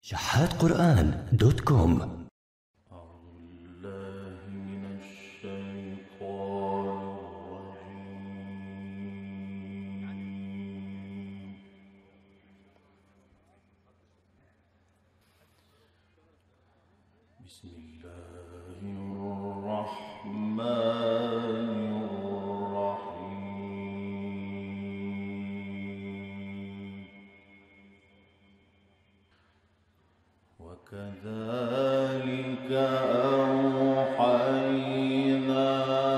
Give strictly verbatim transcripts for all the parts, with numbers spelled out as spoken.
شحات قرآن دوت كوم. أعوذ بالله من الشيطان الرجيم. بسم الله الرحمن الرحيم. وكذلك أوحينا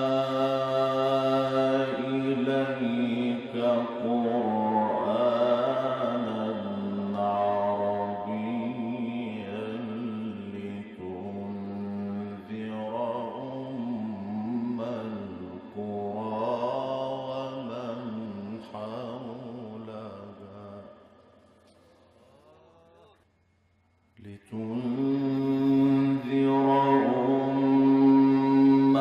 إليك قرآنا عربيا لتنذر أم القرى ومن حولها لتنذر أم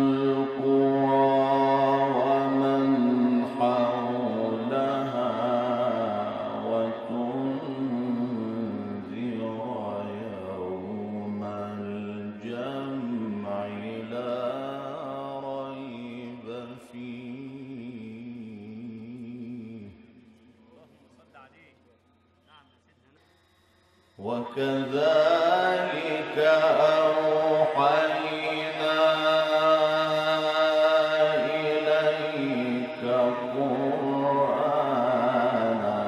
القرى ومن حولها وتنذر يوم الجمع لا ريب فيه. وكذلك أوحينا إليك قرآنا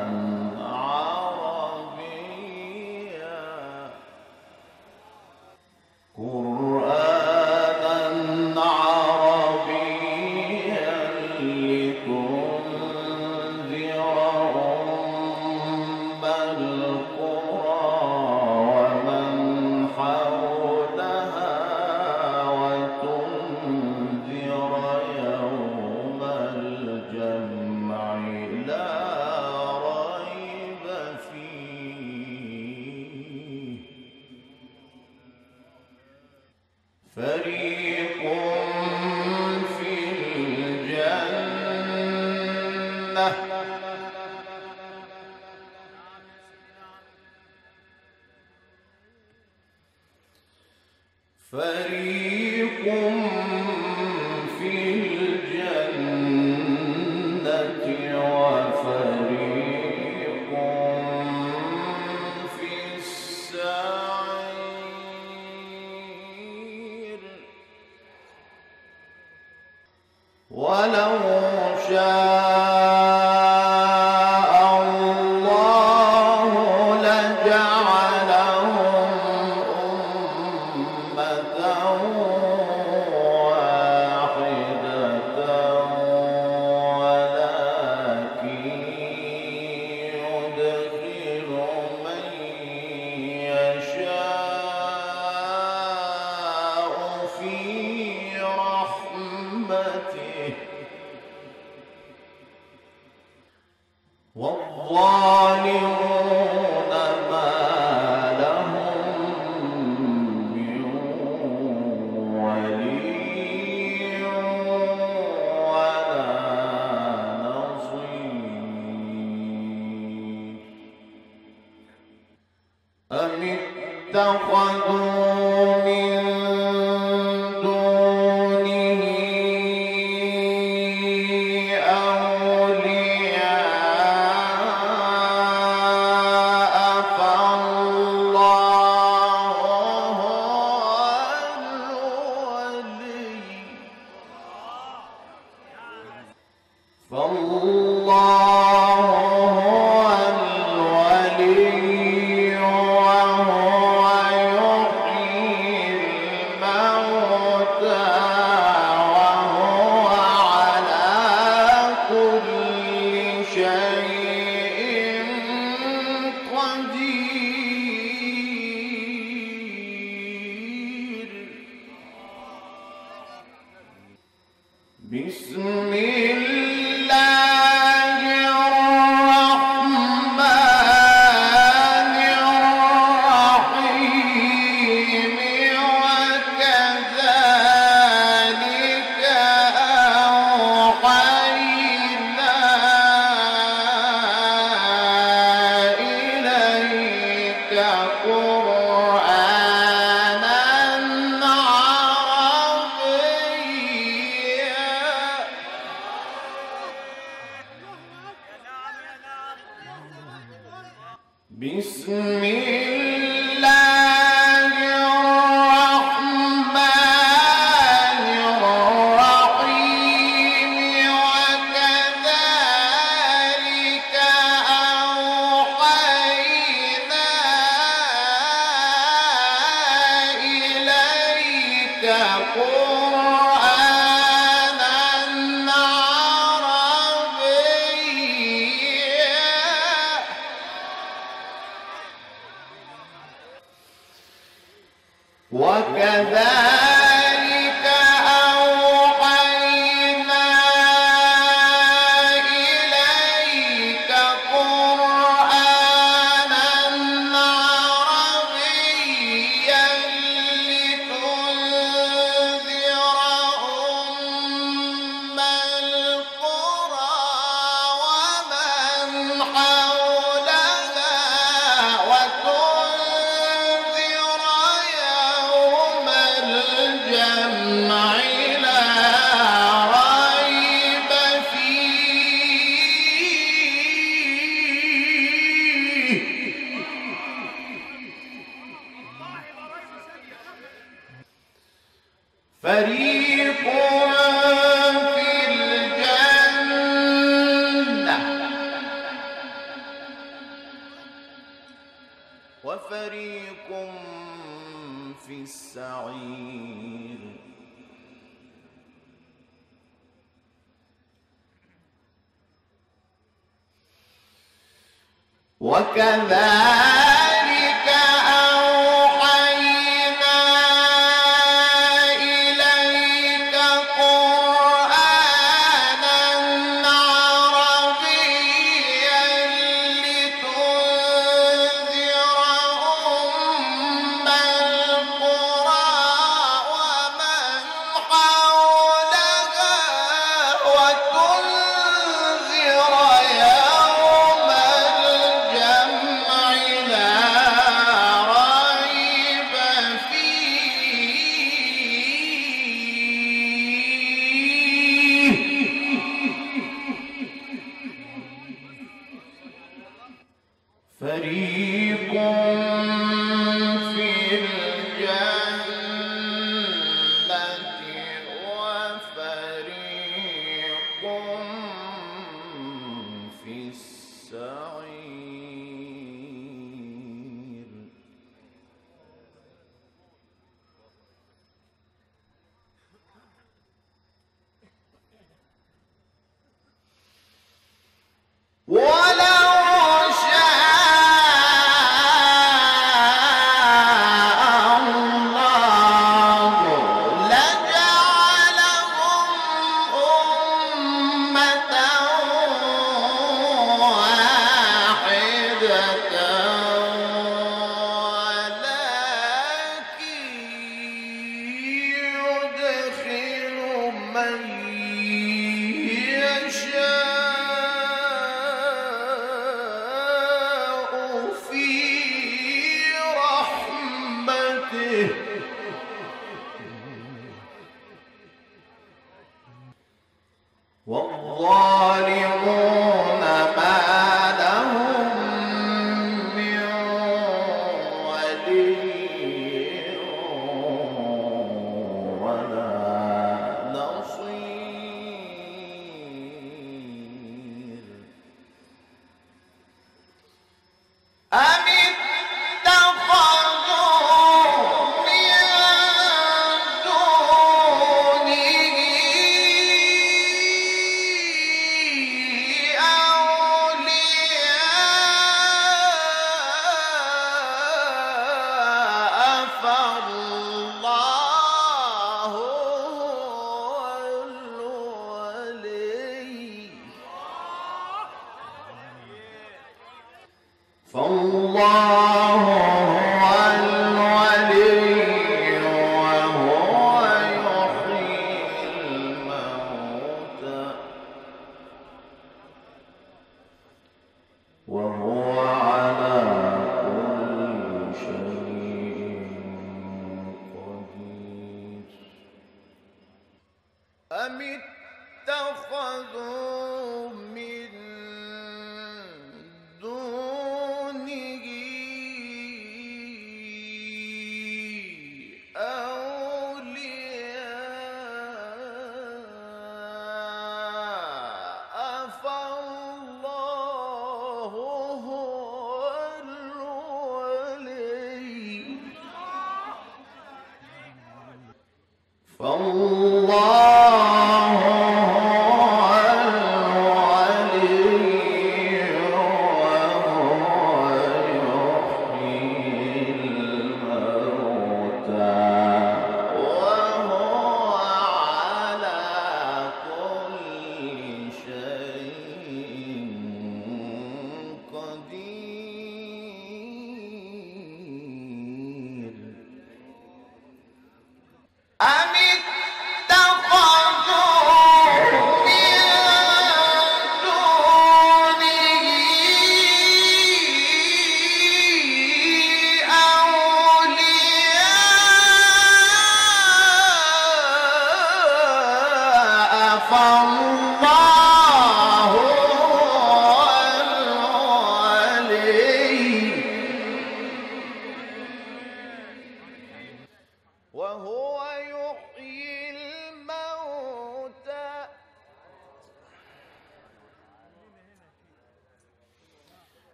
عربيا قرآنا عربيا لتنذر أم القرى فريق في الجنة فريق في الجنة وفريق في السعير. ولو شاء الله لجعلهم أمة واحدة ولكن يدخل من يشاء في رحمته والظالمون ما لهم من ولي ولا نصير. أم اتخذوا من دونه أولياء فالله هو الولي فالله هو الولي وهو يحيي الموتى وهو على كل شيء قدير. بسم الله الرحمن الرحيم. وكذلك أوحينا بسم الله الرحمن الرحيم وكذلك أوحينا إليك قرآنا عربيا وكذلك أوحينا إليك قرآنا عربيا لتنذر أم القرى ومن حولها وتنذر يوم الجمع لا ريب فيه فريق في الجنة وفريق في السعير وكذلك أوحينا إليك قرآنا عربيا لتنذر أم القرى ومن حولها وتنذر يوم الجمع لا ريب فيه فريق في الجنة وفريق في السعير ولو شاء الله لجعلهم أمة واحدة ولكن يدخل من يشاء في رحمته والظالمون ما لهم من ولي ولا نصير أم اتخذوا من دونه أولياء فالله هو الولي فالله هو الولي وهو يحيي الموتى وهو على كل شيء قدير أم اتخذوا من دونه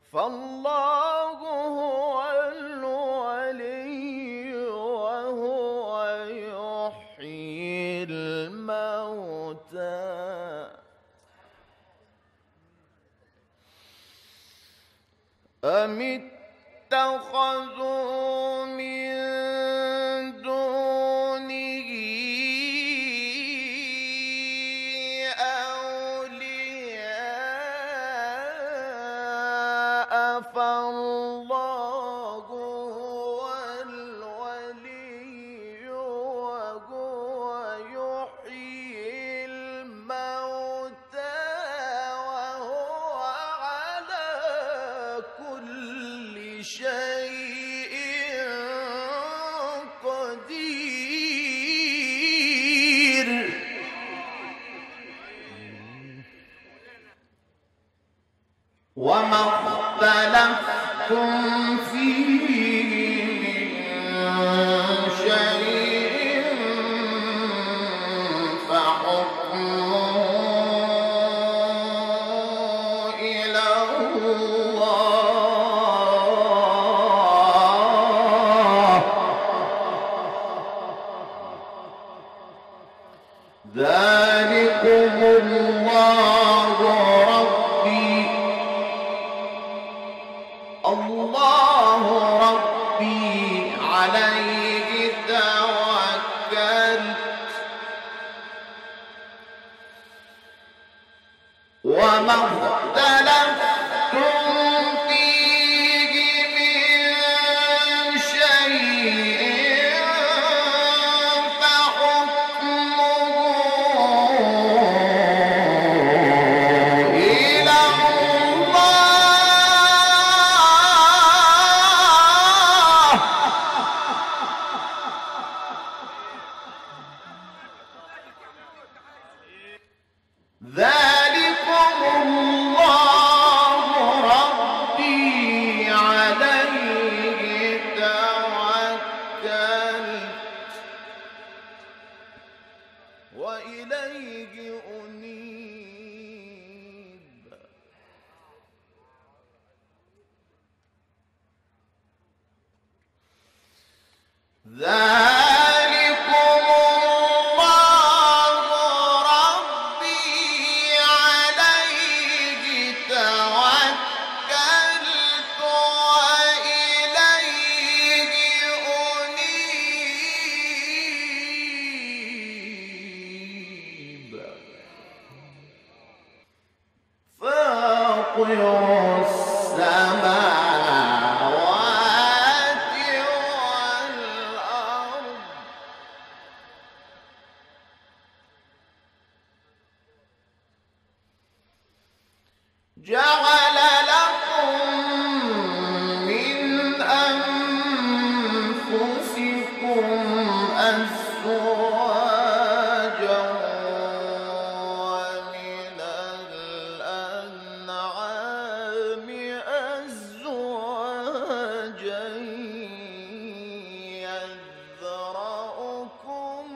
فالله هو الولي وهو يحيي الموتى أم اتخذوا من دونه أولياء فالله هو الولي وهو يحيي الموتى وهو على كل شيء قدير وما اختلفتم فيه من شيء فحكمه إلى الله ذلكم الله ربي الله ربي عليه توكلت وما اختلفتم فيه من شيء فحكمه إلى الله ذلكم الله ربي عليه توكلت وإليه أنيب ذلكم الله ربي عليه توكلت وإليه أنيب فاطر السماوات والأرض جعل لكم من أنفسكم أزواجا ومن الأنعام أزواجا يذرأكم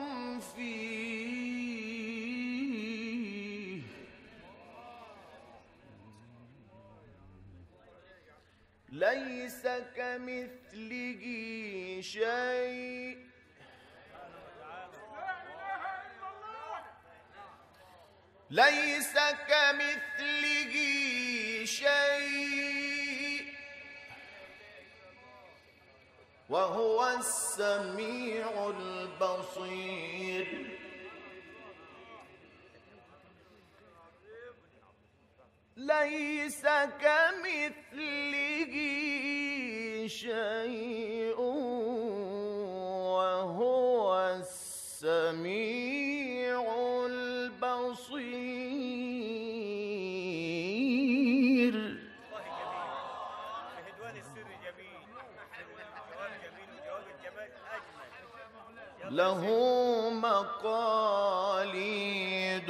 فيه ليس كمثله شيء ليس كمثله شيء وهو السميع البصير ليس كمثله شيء وهو السميع البصير له مقاليد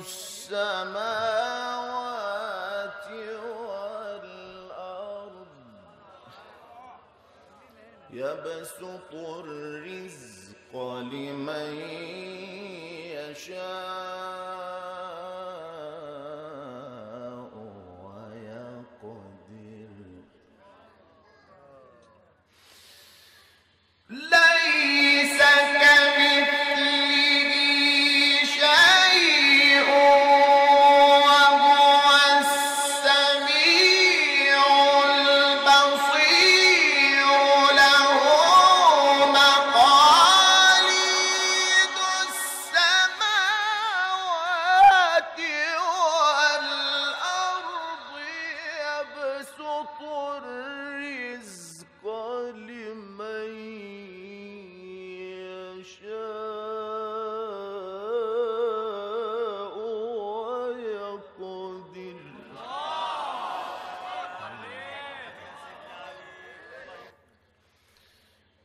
السماوات والأرض يبسط الرزق لمن يشاء ويقدر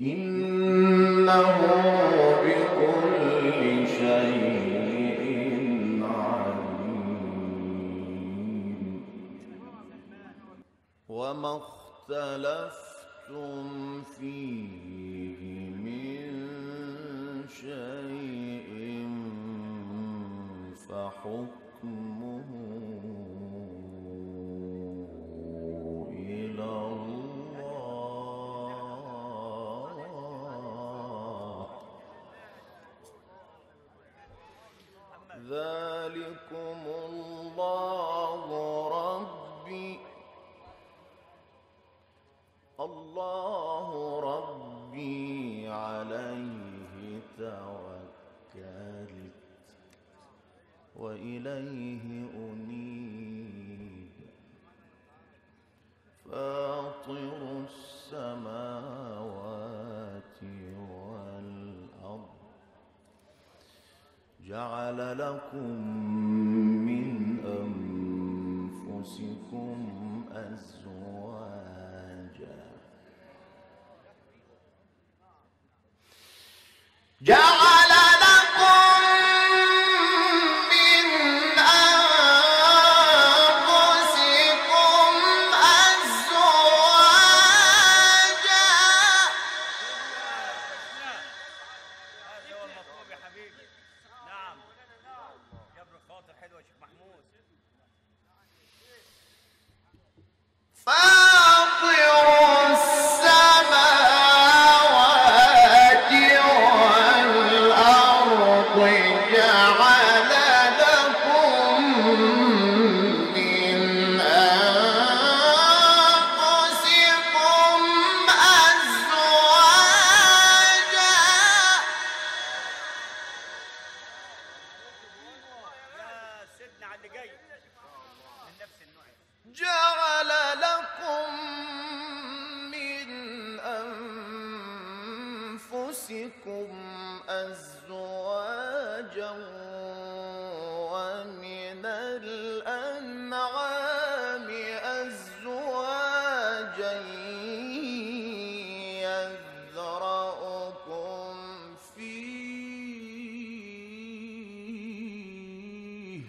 إنه بكل شيء عليم. وما اختلفتم فيه من شيء فحكمه إلى الله. ذلكم الله ربي الله ربي عليه توكلت وإليه أنيب. فاطر السماوات والأرض جعل لكم من أنفسكم أزواجا جعل لكم من أنفسكم أزواجا. هذا هو المطلوب يا حبيبي. نعم جبر الخاطر حلوة يا شيخ محمود. فاطر السماوات والأرض جعل لكم من أنفسكم أزواجا. يا سيدنا على اللي جاي من نفس النوع. جعل لكم من أنفسكم أزواجا ومن الأنعام أزواجا يذرأكم فيه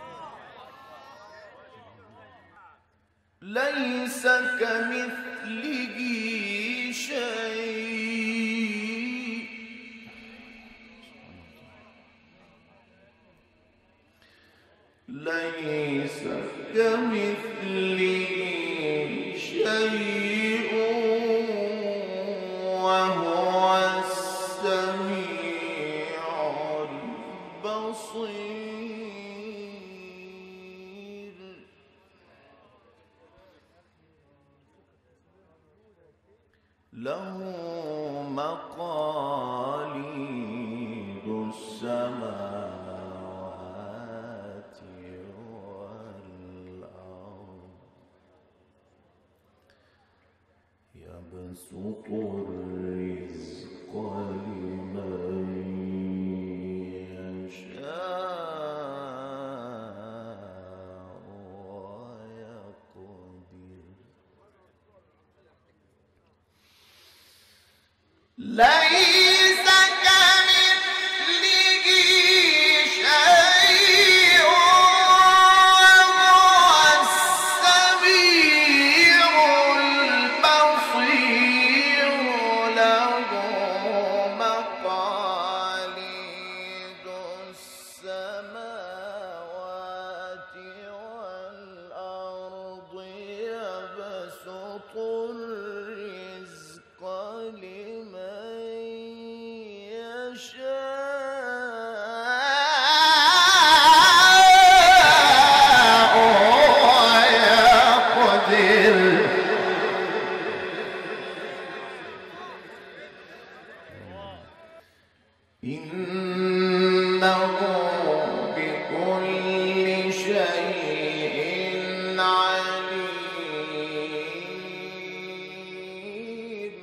ليس كمثله شيء ليس كمثله شيء وهو السميع البصير. له مقاليد السماوات والأرض يبسط الرزق لمن يشاء ويقدر. ليس كمثله شيء وهو السميع البصير. له مقاليد السماوات والأرض يبسط الرزق لمن يشاء ويقدر. إنه بكل شيء عليم.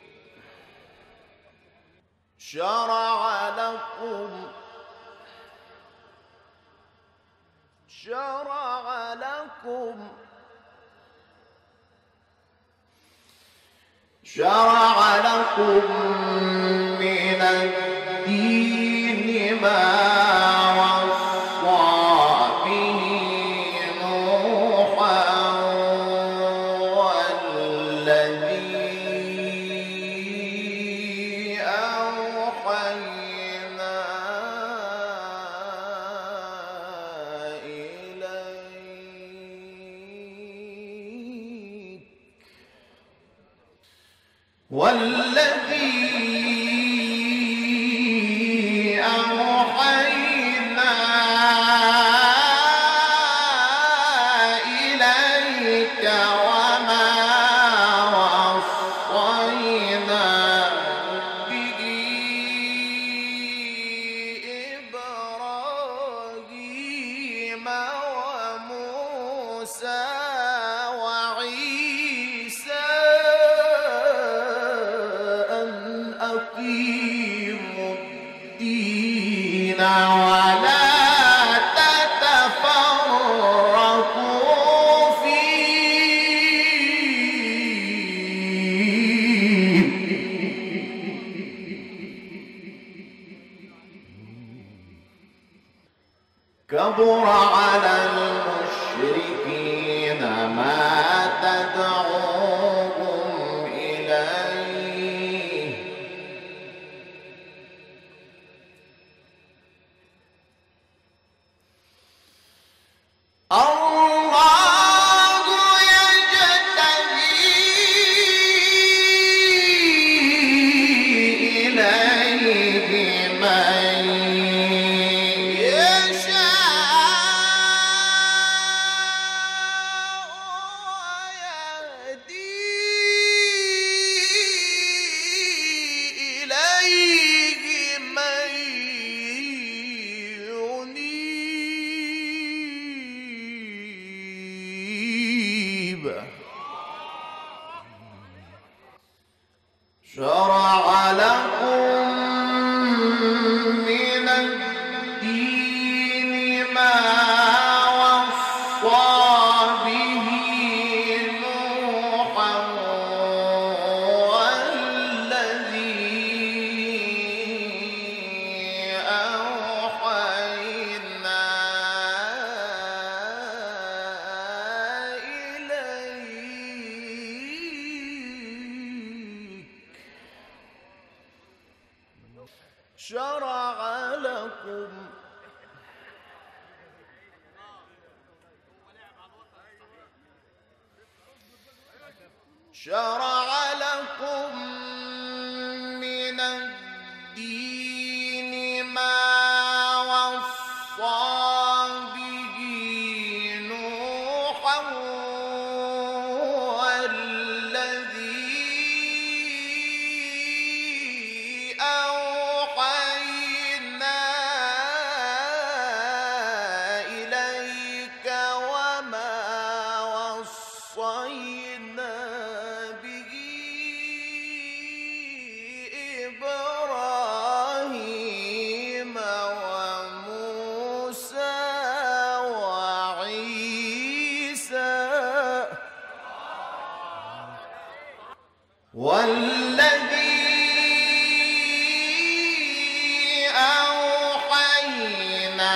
شرع لكم شرع لكم شرع لكم لكم من الدين ما وصى به نوحا والذي أوحينا إليك والذي أوحينا إليك وما وصينا به إبراهيم وموسى وعيسى أن أقيموا الدين ولا تتفرقوا فيه كبر على المشركين ما تدعوهم إليه الله يجتبي إليه من يشاء ويهدي إليه من ينيب شرع لكم من الدين ما وصى به نوحا والذي أوحينا إليك شرع لكم شرع لكم من الدين ما وصى به نوحا والذي أوحينا إليك وما وصينا به إبراهيم وموسى وعيسى والذي أوحينا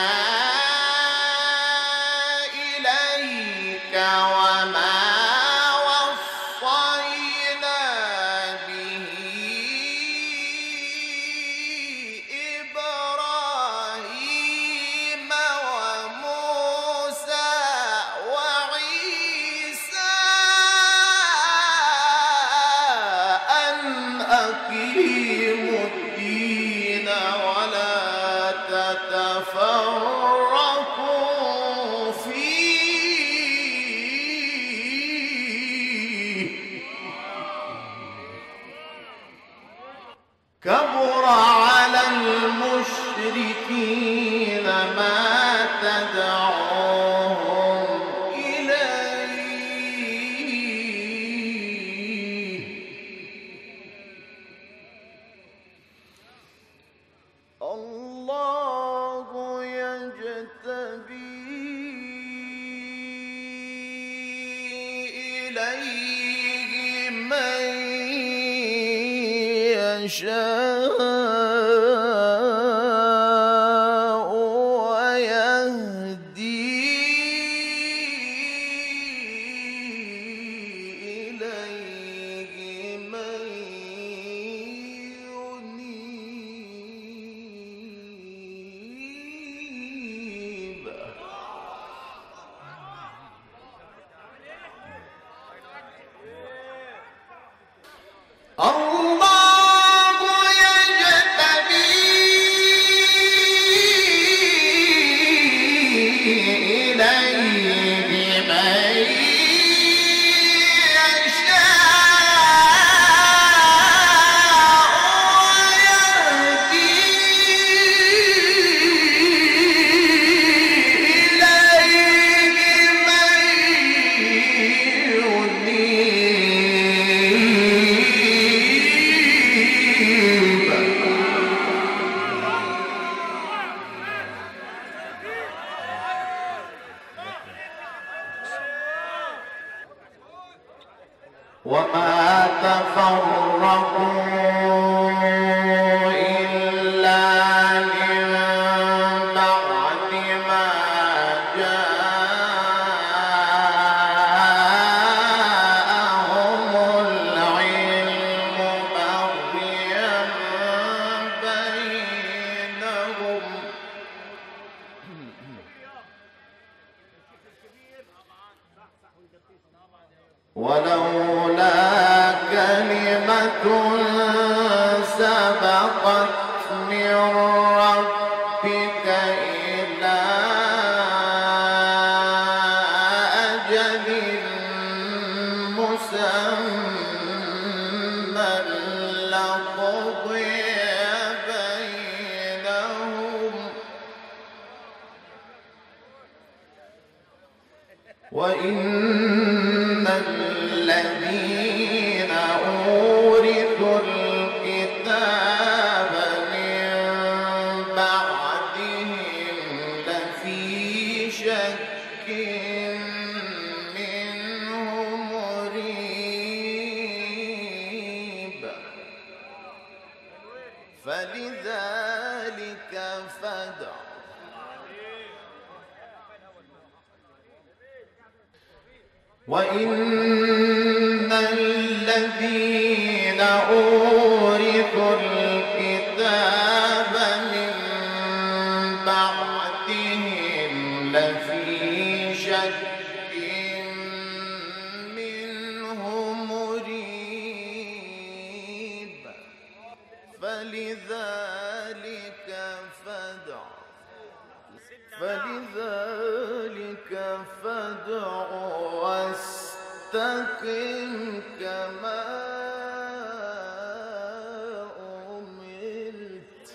إليك وما وصينا به إبراهيم وموسى وعيسى أن أقيموا الدين ولا تتفرقوا فيه كبر على المشركين ما تدعوهم إليه الله يجتبي إليه من يشاء ويهدي إليه من ينيب. الله يجتبي إليه من يشاء وما تفرقوا إلا من بعد ما جاءهم العلم بغيا بينهم ولولا كلمة سبقت من ربك إلى أجل مسمى لقضي بينهم وإن الذين أورثوا الكتاب من بعدهم لفي شك منه مريب فلذلك فادع وإن الذين أورثوا الكتاب من بعدهم لفي شك منه مريب فلذلك فادع فلذلك فادع واستقم كما أمرت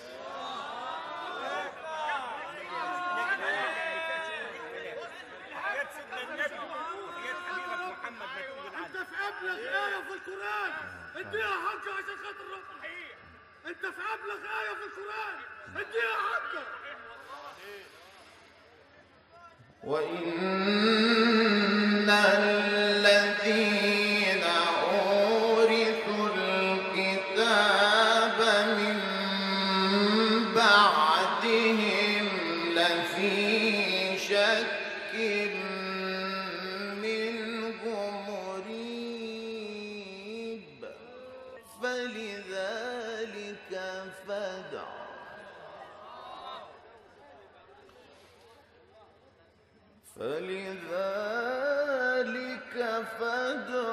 انت في ابلغ آية في القرآن اديها حقها عشان خاطر ربنا. انت في ابلغ آية في القرآن اديها حقها. وإن الذين أورثوا الكتاب من بعدهم لفي شك منه مريب فلذلك فادع فلذلك فادع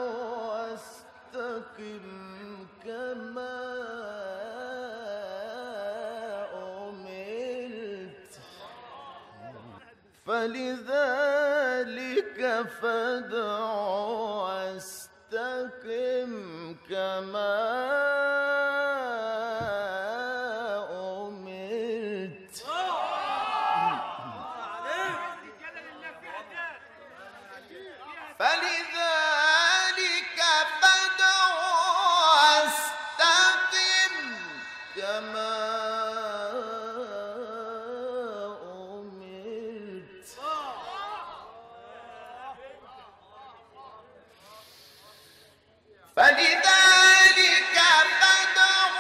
واستقم كما أمرت فلذلك فادع واستقم كما أمرت فلذلك فادع واستقم كما أمرت فلذلك فادع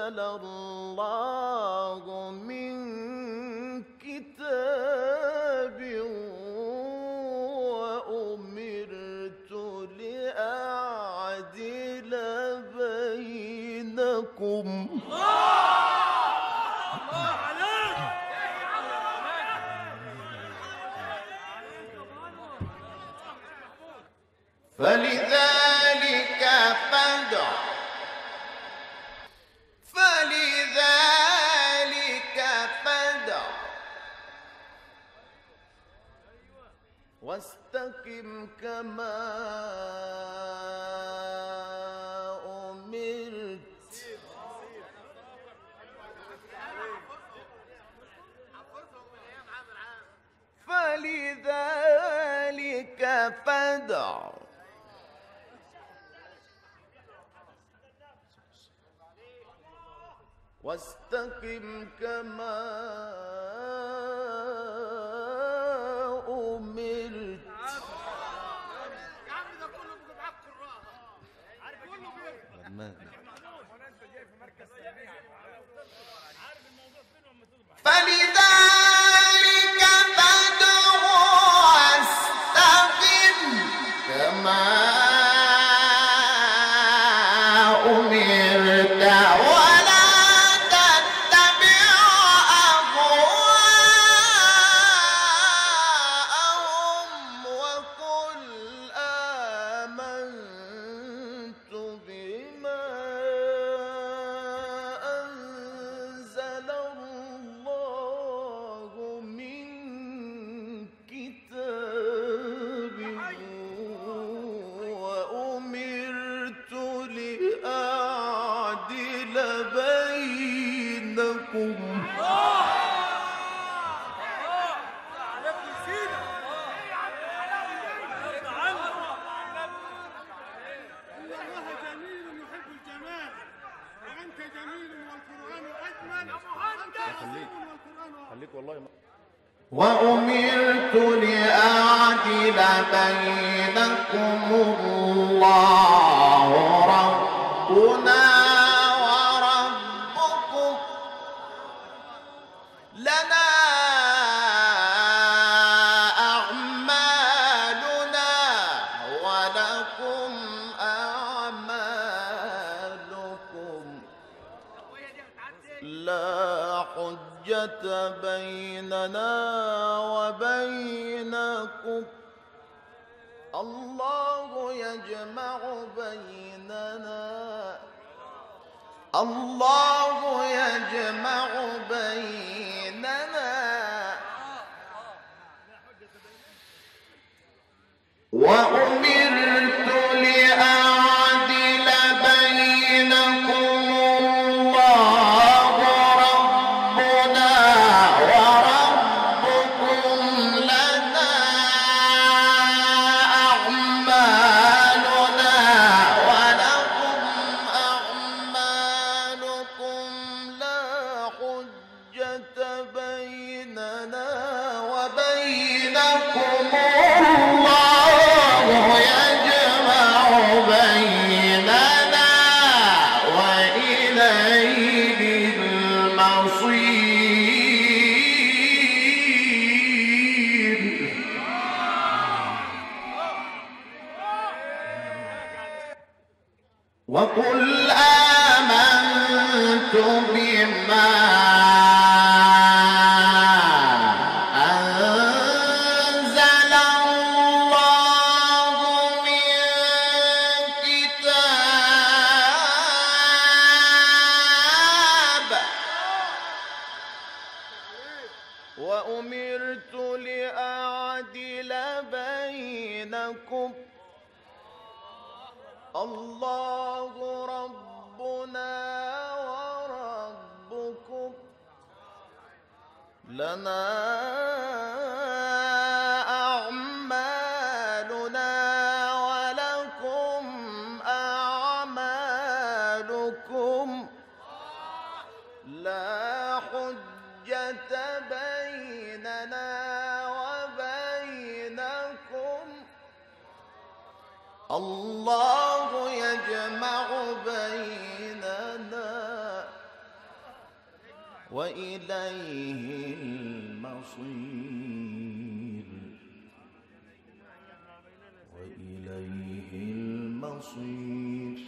أنزل الله من كتاب وأمرت لأعدل بينكم فلذلك فادع فلذلك فادع واستقم كما أمرت فلذلك فادع واستقم كما أمرت. يا عم ده كله بيجيب معاك قراء عارف كله بيجيب فلذلك فادع واستقم كما أمرت ولا تتبع أهواءهم وقل آمنت بما أنزل الله من كتاب وأمرت لأعدل بينكم إن الله جميل يحب الجمال وأنت جميل والقرآن أجمل وأنت جميل والقرآن خليك والله ما. وأمرت لأعدل بينكم الله ربنا وربكم لنا أعمالنا ولكم أعمالكم لا حجة بيننا وبينكم الله يجمع بيننا الله يجمع بيننا وأمرت لأعدل بينكم الله ربنا وربكم لنا أعمالنا ولكم أعمالكم لا حجة بيننا وبينكم الله يجمع بيننا وإليه المصير. وقل آمنت بما أنزل الله من كتاب وأمرت لأعدل بينكم الله ربنا وربكم لنا أعمالنا ولكم أعمالكم لا حجة بيننا وبينكم الله يجمع بيننا وإليه المصير وإليه المصير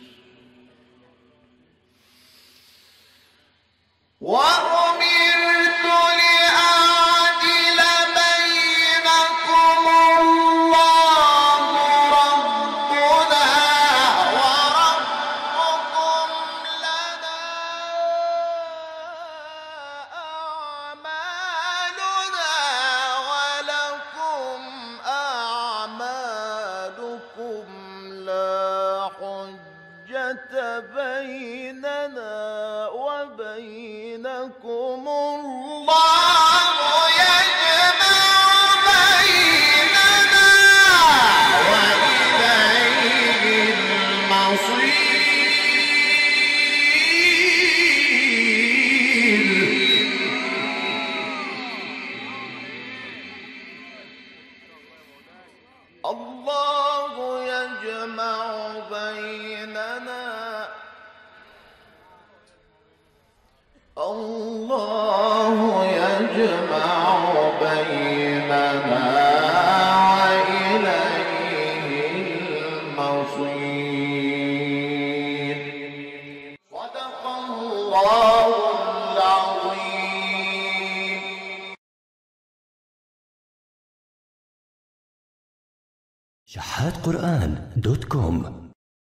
وأمرت لأعدل بينكم الله ربنا وربكم لنا أعمالنا ولكم أعمالكم لا حجة بيننا وبينكم الله يجمع بيننا وإليه المصير الله يجمع بيننا الله يجمع بيننا وإليه المصير صدق الله العظيم. شحات قرآن دوت كوم.